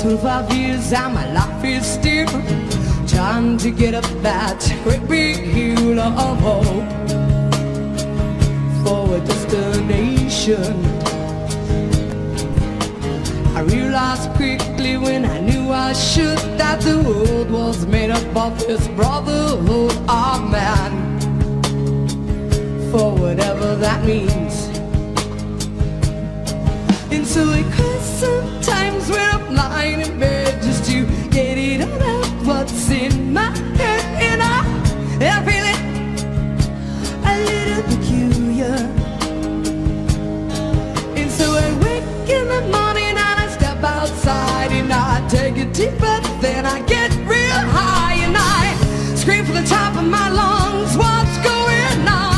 25 years and my life is still trying to get up that great big hill of hope for a destination. I realized quickly when I knew I should that the world was made up of this brotherhood of man, for whatever that means. And so it cries sometimes when I'm lying in bed just to get it all out what's in my head. And I'm feeling a little peculiar. And so I wake in the morning and I step outside and I take a deep breath, then I get real high and I scream from the top of my lungs, what's going on?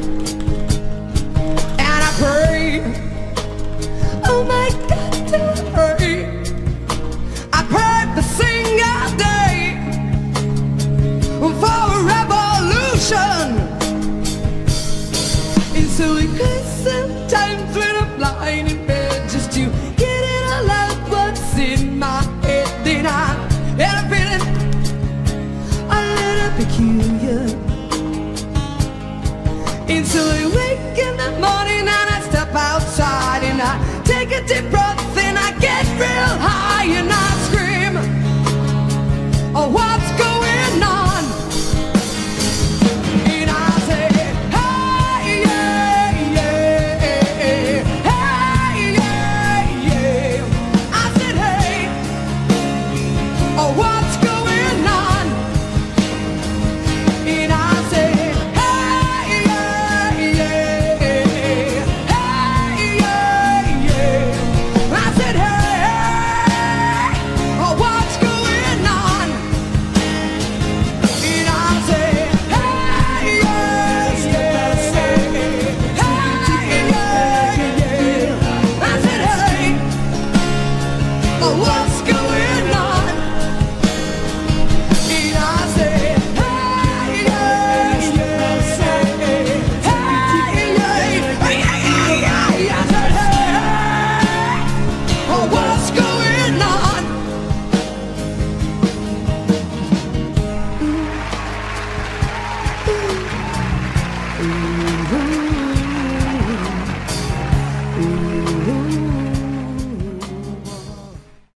And I pray, oh my God,